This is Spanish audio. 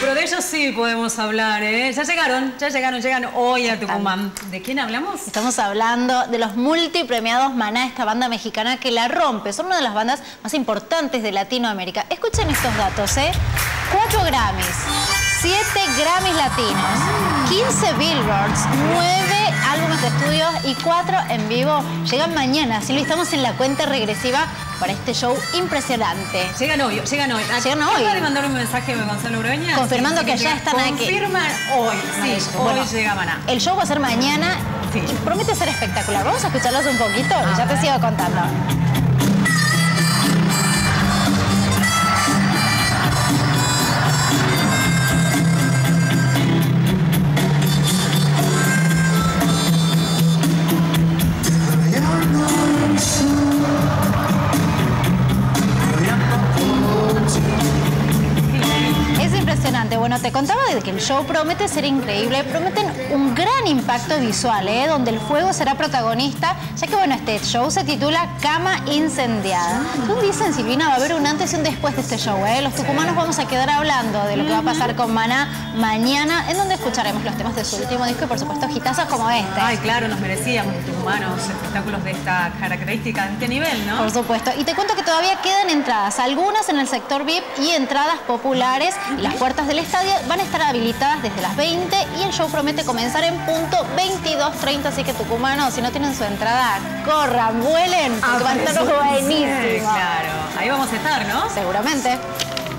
pero de ellos sí podemos hablar, ¿eh? Ya llegaron hoy a Tucumán. ¿De quién hablamos? Estamos hablando de los multipremiados Maná, esta banda mexicana que la rompe. Son una de las bandas más importantes de Latinoamérica. Escuchen estos datos, ¿eh? 4 Grammys, 7 Grammys latinos, 15 Billboards, 9 álbumes de estudio y 4 en vivo. Llegan mañana, Silvia, estamos en la cuenta regresiva para este show impresionante. Llegan hoy. Llegan hoy. ¿Acaba de mandar un mensaje de Gonzalo Ureña? Confirmando que ya están aquí. Confirman hoy. Sí, hoy llega Maná. El show va a ser mañana y promete ser espectacular. Vamos a escucharlos un poquito y ya te sigo contando. Bueno, te contaba de que el show promete ser increíble, prometen un gran impacto visual, donde el fuego será protagonista, ya que bueno, este show se titula Cama Incendiada. Tú dicen, Silvina, va a haber un antes y un después de este show, Los tucumanos vamos a quedar hablando de lo que va a pasar con Maná mañana, en donde escucharemos los temas de su último disco y por supuesto hitazos como este. Ay, claro, nos merecíamos los tucumanos espectáculos de esta característica, de este nivel, ¿no? Por supuesto. Y te cuento que todavía quedan entradas, algunas en el sector VIP y entradas populares. Y las puertas del estadio van a estar habilitadas desde las 20 y el show promete comenzar en punto 22:30, así que tucumanos, si no tienen su entrada, corran, vuelen, porque va a estar buenísimo. Claro, ahí vamos a estar, ¿no? Seguramente.